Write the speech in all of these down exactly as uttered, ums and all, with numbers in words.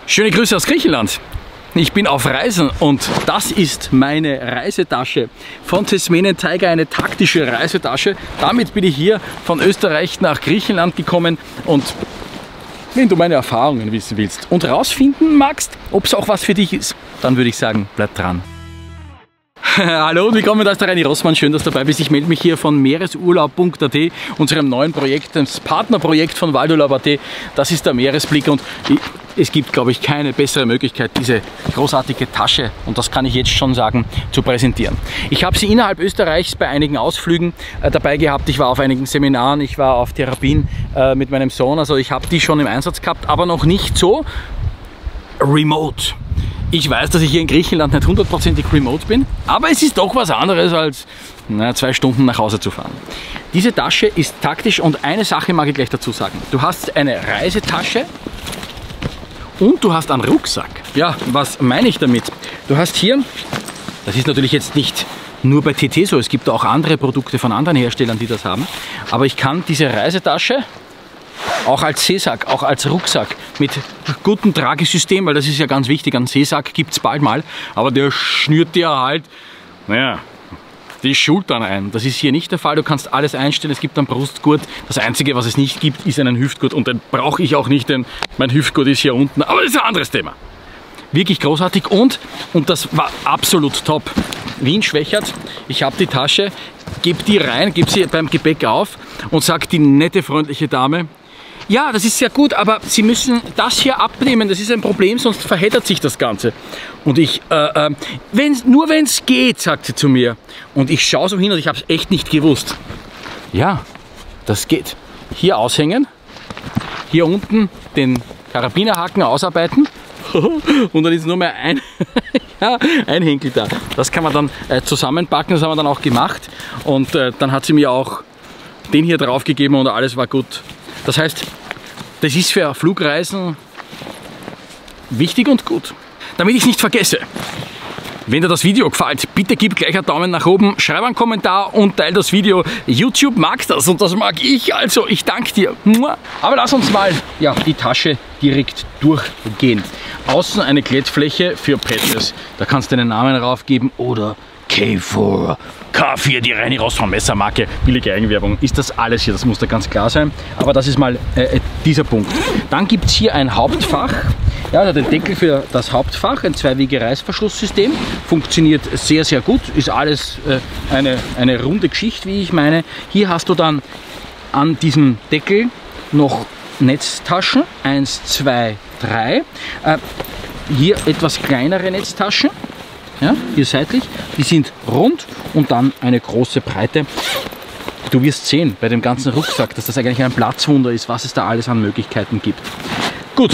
Schöne Grüße aus Griechenland. Ich bin auf Reisen und das ist meine Reisetasche von Tesmenen Tiger, eine taktische Reisetasche. Damit bin ich hier von Österreich nach Griechenland gekommen und wenn du meine Erfahrungen wissen willst und rausfinden magst, ob es auch was für dich ist, dann würde ich sagen, bleib dran. Hallo und willkommen, da ist der Reini Rossmann, schön, dass du dabei bist. Ich melde mich hier von meeresurlaub punkt at, unserem neuen Projekt, das Partnerprojekt von Waldurlaub punkt at. Das ist der Meeresblick und es gibt, glaube ich, keine bessere Möglichkeit, diese großartige Tasche, und das kann ich jetzt schon sagen, zu präsentieren. Ich habe sie innerhalb Österreichs bei einigen Ausflügen äh, dabei gehabt. Ich war auf einigen Seminaren, ich war auf Therapien äh, mit meinem Sohn, also ich habe die schon im Einsatz gehabt, aber noch nicht so remote. Ich weiß, dass ich hier in Griechenland nicht hundertprozentig remote bin, aber es ist doch was anderes als na, zwei Stunden nach Hause zu fahren. Diese Tasche ist taktisch und eine Sache mag ich gleich dazu sagen. Du hast eine Reisetasche und du hast einen Rucksack. Ja, was meine ich damit? Du hast hier, das ist natürlich jetzt nicht nur bei T T so, es gibt auch andere Produkte von anderen Herstellern, die das haben, aber ich kann diese Reisetasche auch als Seesack, auch als Rucksack mit gutem Tragesystem, weil das ist ja ganz wichtig, einen Seesack gibt es bald mal, aber der schnürt dir halt, naja, die Schultern ein. Das ist hier nicht der Fall, du kannst alles einstellen, es gibt einen Brustgurt, das einzige, was es nicht gibt, ist einen Hüftgurt und den brauche ich auch nicht, denn mein Hüftgurt ist hier unten, aber das ist ein anderes Thema. Wirklich großartig und, und das war absolut top, Wien Schwächert, ich habe die Tasche, gebe die rein, gebe sie beim Gepäck auf und sagt die nette, freundliche Dame, ja, das ist sehr gut, aber Sie müssen das hier abnehmen, das ist ein Problem, sonst verheddert sich das Ganze. Und ich, äh, äh, wenn's, nur wenn es geht, sagt sie zu mir. Und ich schaue so hin und ich habe es echt nicht gewusst. Ja, das geht. Hier aushängen, hier unten den Karabinerhaken ausarbeiten und dann ist nur mehr ein, ja, ein Henkel da. Das kann man dann äh, zusammenpacken, das haben wir dann auch gemacht. Und äh, dann hat sie mir auch den hier drauf gegeben und alles war gut. Das heißt, das ist für Flugreisen wichtig und gut. Damit ich es nicht vergesse, wenn dir das Video gefällt, bitte gib gleich einen Daumen nach oben, schreib einen Kommentar und teile das Video. YouTube mag das und das mag ich, also ich danke dir. Aber lass uns mal ja, die Tasche direkt durchgehen. Außen eine Klettfläche für Paddles. Da kannst du deinen Namen draufgeben oder K vier, K vier, die Reini Rossmann Messermarke, billige Eigenwerbung, ist das alles hier, das muss da ganz klar sein, aber das ist mal äh, dieser Punkt. Dann gibt es hier ein Hauptfach, ja, also den Deckel für das Hauptfach, ein Zwei-Wege-Reißverschlusssystem, funktioniert sehr, sehr gut, ist alles äh, eine, eine runde Geschichte, wie ich meine. Hier hast du dann an diesem Deckel noch Netztaschen, eins, zwei, drei, äh, hier etwas kleinere Netztaschen. Ja, hier seitlich, die sind rund und dann eine große Breite. Du wirst sehen bei dem ganzen Rucksack, dass das eigentlich ein Platzwunder ist, was es da alles an Möglichkeiten gibt. Gut,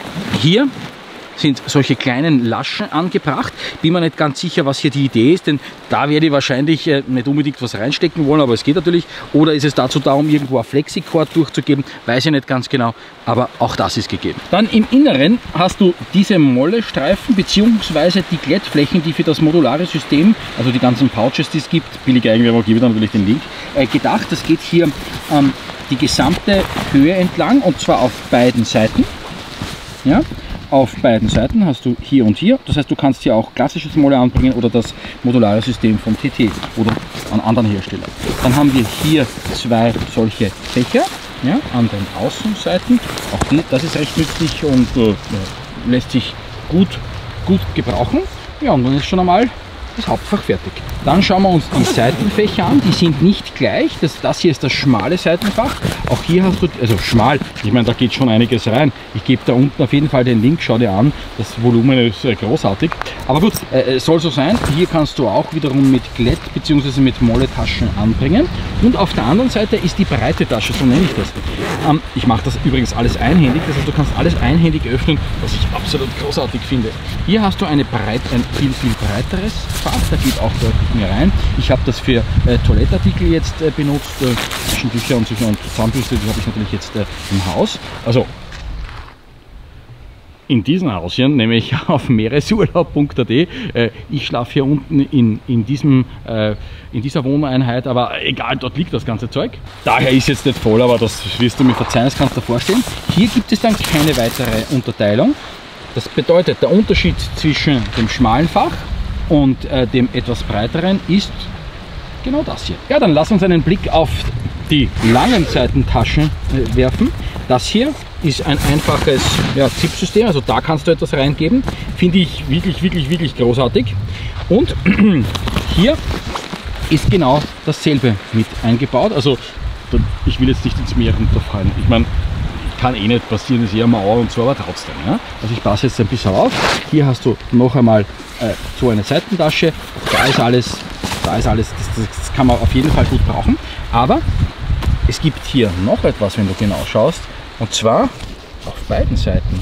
hier sind solche kleinen Laschen angebracht. Bin mir nicht ganz sicher, was hier die Idee ist, denn da werde ich wahrscheinlich äh, nicht unbedingt was reinstecken wollen, aber es geht natürlich. Oder ist es dazu da, um irgendwo ein Flexicord durchzugeben? Weiß ich nicht ganz genau, aber auch das ist gegeben. Dann im Inneren hast du diese Mollestreifen bzw. die Glättflächen, die für das modulare System, also die ganzen Pouches, die es gibt, billige Eigenwerbung, gebe ich dann natürlich den Link, äh, gedacht. Das geht hier ähm, die gesamte Höhe entlang und zwar auf beiden Seiten. Ja? Auf beiden Seiten hast du hier und hier, das heißt, du kannst hier auch klassisches Molle anbringen oder das modulare System vom T T oder an anderen Herstellern. Dann haben wir hier zwei solche Fächer, ja, an den Außenseiten. Auch die, das ist recht nützlich und äh, lässt sich gut, gut gebrauchen. Ja, und dann ist schon einmal das Hauptfach fertig. Dann schauen wir uns die Seitenfächer an, die sind nicht gleich. Das, das hier ist das schmale Seitenfach. Auch hier hast du, also schmal, ich meine, da geht schon einiges rein. Ich gebe da unten auf jeden Fall den Link, schau dir an. Das Volumen ist äh, großartig. Aber gut, äh, soll so sein. Hier kannst du auch wiederum mit Glätt bzw. mit Molletaschen anbringen. Und auf der anderen Seite ist die breite Tasche, so nenne ich das. Ähm, ich mache das übrigens alles einhändig, das heißt, du kannst alles einhändig öffnen, was ich absolut großartig finde. Hier hast du eine breit, ein viel, viel breiteres Fach, da geht auch deutlich mehr rein. Ich habe das für äh, Toilettartikel jetzt äh, benutzt, äh, Taschentücher und, und Zahnbürste, die habe ich natürlich jetzt äh, im Haus. Also in diesem Haus hier, nämlich auf meeresurlaub punkt at. Äh, ich schlafe hier unten in, in, diesem, äh, in dieser Wohneinheit, aber egal, dort liegt das ganze Zeug. Daher ist jetzt nicht voll, aber das wirst du mir verzeihen, das kannst du dir vorstellen. Hier gibt es dann keine weitere Unterteilung. Das bedeutet, der Unterschied zwischen dem schmalen Fach und äh, dem etwas breiteren ist genau das hier. Ja, dann lass uns einen Blick auf die langen Seitentaschen äh, werfen. Das hier ist ein einfaches ja, Zip-System, also da kannst du etwas reingeben. Finde ich wirklich, wirklich, wirklich großartig. Und hier ist genau dasselbe mit eingebaut. Also ich will jetzt nicht ins Meer runterfallen. Ich meine, kann eh nicht passieren, ist eher Mauer und so, aber trotzdem. Ja? Also ich passe jetzt ein bisschen auf. Hier hast du noch einmal äh, so eine Seitentasche. Da ist alles, da ist alles, das, das kann man auf jeden Fall gut brauchen. Aber es gibt hier noch etwas, wenn du genau schaust, und zwar auf beiden Seiten.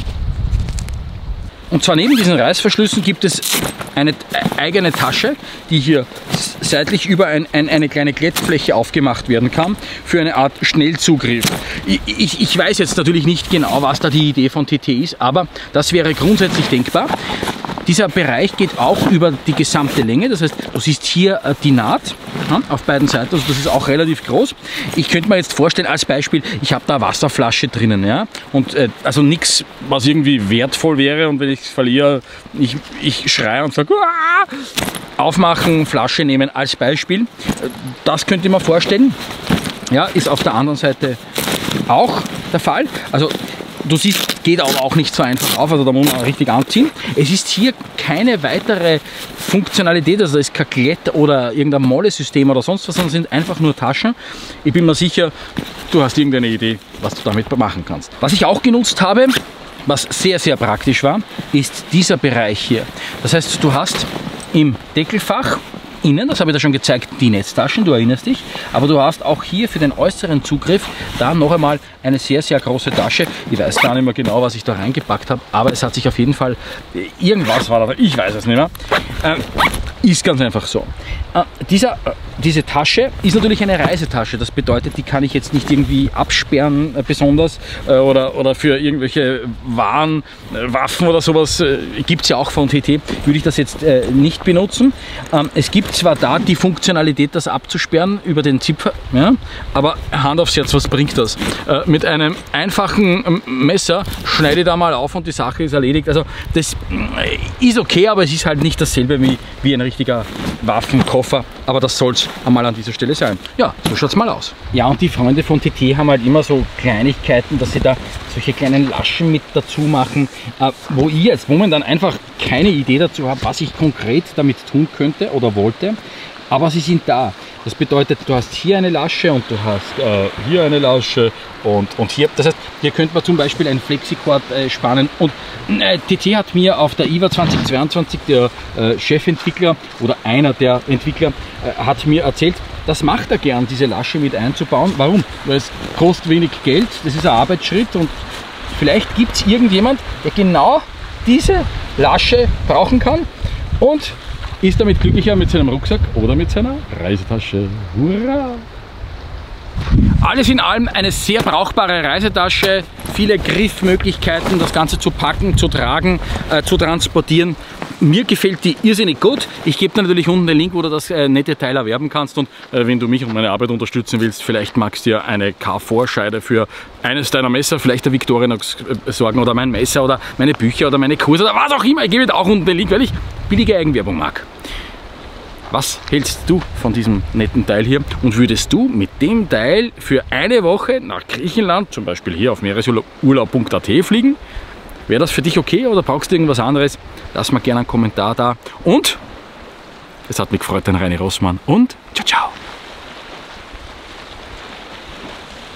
Und zwar neben diesen Reißverschlüssen gibt es eine eigene Tasche, die hier seitlich über ein, ein, eine kleine Glättfläche aufgemacht werden kann für eine Art Schnellzugriff. Ich, ich, ich weiß jetzt natürlich nicht genau, was da die Idee von T T ist, aber das wäre grundsätzlich denkbar. Dieser Bereich geht auch über die gesamte Länge, das heißt, du siehst hier äh, die Naht ja, auf beiden Seiten, also das ist auch relativ groß. Ich könnte mir jetzt vorstellen, als Beispiel, ich habe da Wasserflasche drinnen, ja, und äh, also nichts, was irgendwie wertvoll wäre, und wenn ich es verliere, ich, ich schreie und sage, Aah! Aufmachen, Flasche nehmen als Beispiel. Das könnte ich mir vorstellen, ja, ist auf der anderen Seite auch der Fall. Also du siehst, geht aber auch nicht so einfach auf, also da muss man richtig anziehen. Es ist hier keine weitere Funktionalität, also es ist kein Klett oder irgendein Molle-System oder sonst was, sondern sind einfach nur Taschen. Ich bin mir sicher, du hast irgendeine Idee, was du damit machen kannst. Was ich auch genutzt habe, was sehr, sehr praktisch war, ist dieser Bereich hier. Das heißt, du hast im Deckelfach innen, das habe ich da schon gezeigt, die Netztaschen, du erinnerst dich, aber du hast auch hier für den äußeren Zugriff da noch einmal eine sehr, sehr große Tasche. Ich weiß gar nicht mehr genau, was ich da reingepackt habe, aber es hat sich auf jeden Fall, irgendwas war da, ich weiß es nicht mehr, ähm, ist ganz einfach so. Äh, dieser, äh, diese Tasche ist natürlich eine Reisetasche, das bedeutet, die kann ich jetzt nicht irgendwie absperren äh, besonders äh, oder, oder für irgendwelche Waren, äh, Waffen oder sowas, äh, gibt es ja auch von T T, würde ich das jetzt äh, nicht benutzen. Ähm, es gibt zwar da die Funktionalität, das abzusperren über den Zipfer, ja, aber Hand aufs Herz, was bringt das? Äh, mit einem einfachen Messer schneide ich da mal auf und die Sache ist erledigt. Also das ist okay, aber es ist halt nicht dasselbe wie, wie ein richtiger Waffenkoffer, aber das soll es einmal an dieser Stelle sein. Ja, so schaut es mal aus. Ja, und die Freunde von T T haben halt immer so Kleinigkeiten, dass sie da solche kleinen Laschen mit dazu machen, äh, wo ich jetzt momentan einfach keine Idee dazu habe, was ich konkret damit tun könnte oder wollte, aber sie sind da. Das bedeutet, du hast hier eine Lasche und du hast äh, hier eine Lasche und, und hier. Das heißt, hier könnte man zum Beispiel einen Flexicord äh, spannen. Und äh, T T hat mir auf der I W A zweitausendzweiundzwanzig, der äh, Chefentwickler oder einer der Entwickler, äh, hat mir erzählt, das macht er gern, diese Lasche mit einzubauen. Warum? Weil es kostet wenig Geld, das ist ein Arbeitsschritt und vielleicht gibt es irgendjemand, der genau diese Lasche brauchen kann und ist damit glücklicher mit seinem Rucksack oder mit seiner Reisetasche. Hurra! Alles in allem eine sehr brauchbare Reisetasche, viele Griffmöglichkeiten, das Ganze zu packen, zu tragen, äh, zu transportieren. Mir gefällt die irrsinnig gut. Ich gebe dir natürlich unten den Link, wo du das äh, nette Teil erwerben kannst, und äh, wenn du mich und meine Arbeit unterstützen willst, vielleicht magst du dir eine K vier Scheide für eines deiner Messer, vielleicht der Victorinox äh, sorgen oder mein Messer oder meine Bücher oder meine Kurse oder was auch immer. Ich gebe dir auch unten den Link, weil ich billige Eigenwerbung mag. Was hältst du von diesem netten Teil hier? Und würdest du mit dem Teil für eine Woche nach Griechenland, zum Beispiel hier auf meeresurlaub punkt at fliegen? Wäre das für dich okay oder brauchst du irgendwas anderes? Lass mal gerne einen Kommentar da. Und es hat mich gefreut, dein Reini Rossmann. Und ciao, ciao!